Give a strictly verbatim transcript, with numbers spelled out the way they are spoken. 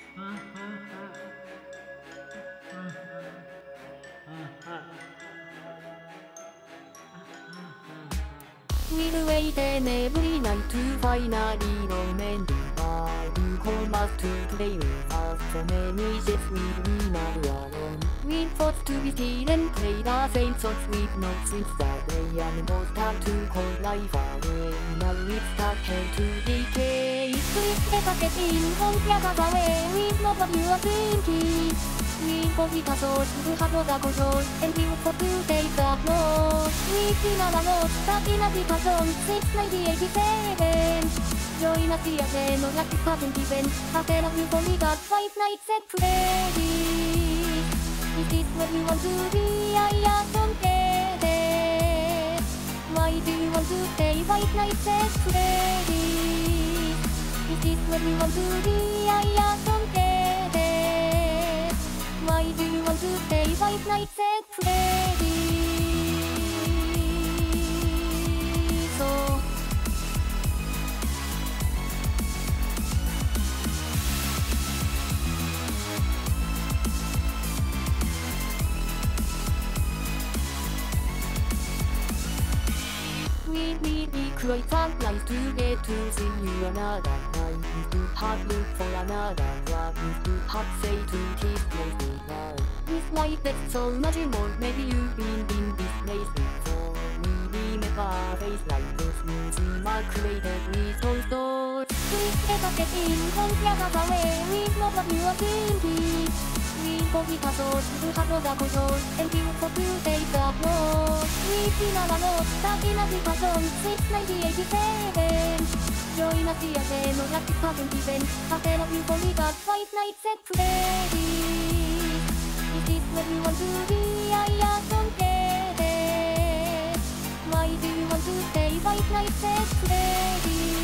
We'll wait and every night to finally remember you call us to play with us. So many days we'll be not alone. We fought to be still and play the same songs we've known since the day. And it was time to call life away. Now it's started to decay. Please take a step in, don't get away. We know what you are thinking. We forget us all to have the control and we for to take the floor. We feel our notes stuck in a different zone since nineteen eighty-seven. Join us here then, no lucky pattern given. After a few for me got five nights at Freddy's. Is this where you want to be? I don't get it. Why do you want to stay five nights at Freddy's? Is this where you want to be? I don't get it. Why do you want to stay five nights at Freddy's? So we really cried some nights to get to see you another night. We do hard look for another one. We do hard say to keep close to love. It's like that so much more. Maybe you've been in this place before. We remember a face like this. Music are created with those doors. Please take a step in, don't get us away. We know what you are thinking. We forget us all to have the control and we for to take the floor. We feel our notes stuck in a different zone since nineteen eighty-seven. Join us here then, no lucky pattern given. After a few for we got five nights at Freddy's. Is this where you want to be? I don't get it. Why do you want to stay five nights at Freddy's?